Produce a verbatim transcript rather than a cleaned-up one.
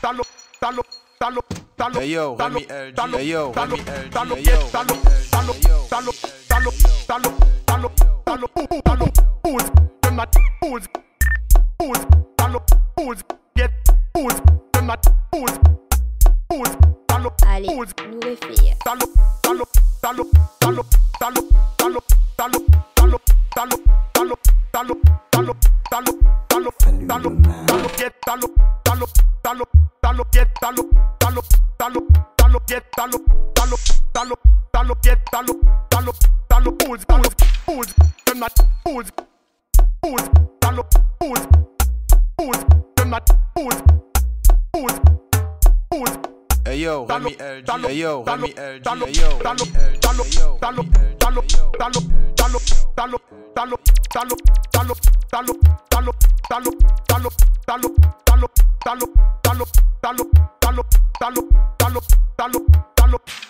Hey yo, Remy L G. Hey yo, Remy L G. Hey yo, Allez, nouvelle fille. Hey yo, Remy L G. Hey yo, Remy L G. Hey yo, Remy L G. Hey yo, Remy L G.